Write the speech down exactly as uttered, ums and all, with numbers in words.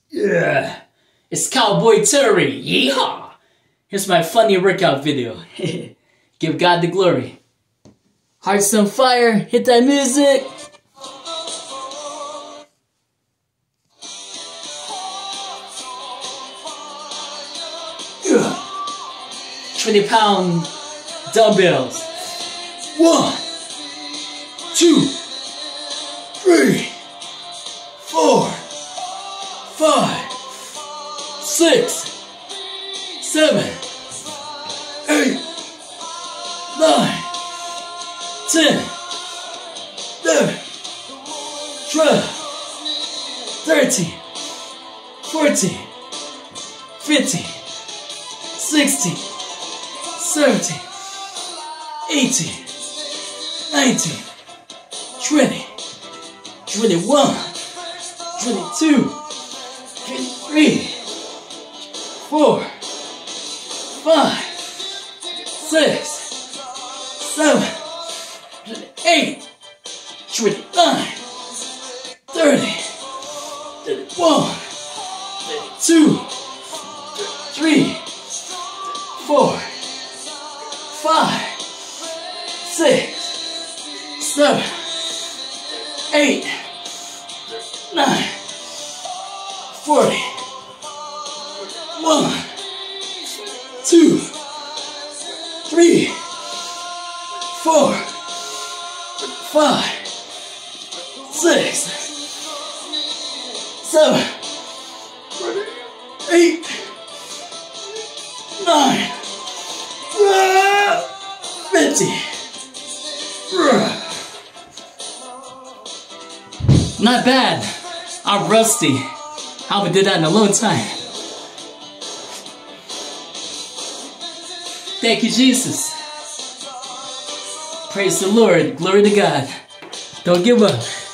Yeah, it's Cowboy Terry. Yeehaw! Here's my funny workout video. Give God the glory. Hearts on fire. Hit that music. twenty pound dumbbells. One, two, three, four, five, six, seven, eight, nine, ten, eleven, twelve, thirteen, fourteen, fifteen, sixteen, seventeen, eighteen, nineteen, twenty, twenty-one, twenty-two, twenty-three, four, five, six, seven, twenty-eight, twenty-nine, thirty, thirty-one, thirty-two, thirty-three, four, five, six, seven, eight, nine, forty, one, two, three, four, five, six, seven, eight, nine, fifty. Not bad. I'm rusty. I haven't did that in a long time. Thank you, Jesus. Praise the Lord. Glory to God. Don't give up.